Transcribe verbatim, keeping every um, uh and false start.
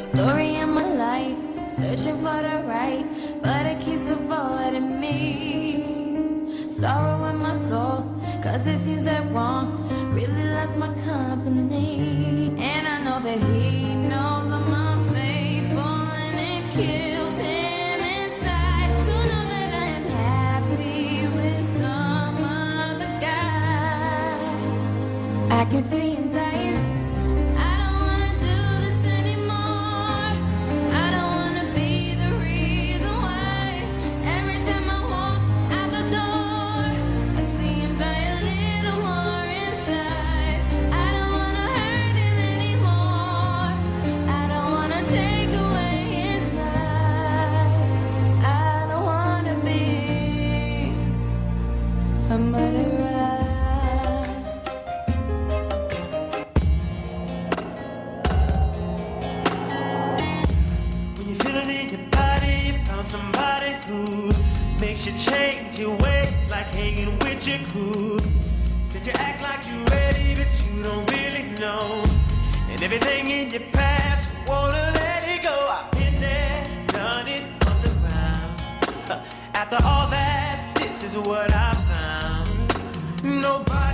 Story in my life, searching for the right, but it keeps avoiding me. Sorrow in my soul, cause it seems that wrong really loves my company. And I know that he knows I'm unfaithful, and it kills him inside to know that I am happy with some other guy. I can see him dying. Somebody who makes you change your ways, like hanging with your crew. Said you act like you're ready, but you don't really know. And everything in your past, you wanna let it go. I've been there, done it on the ground. After all that, this is what I found. Nobody